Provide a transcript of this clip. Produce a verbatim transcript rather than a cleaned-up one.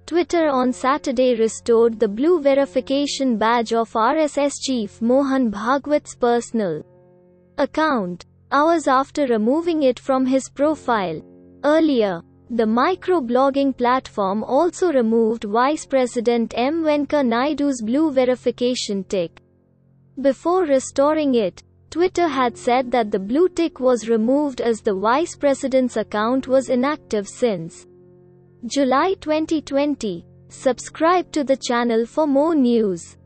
Twitter on Saturday restored the blue verification badge of R S S chief Mohan Bhagwat's personal account, hours after removing it from his profile. Earlier, the microblogging platform also removed Vice President M. Venkaiah Naidu's blue verification tick. Before restoring it, Twitter had said that the blue tick was removed as the Vice President's account was inactive since July twenty twenty. Subscribe to the channel for more news.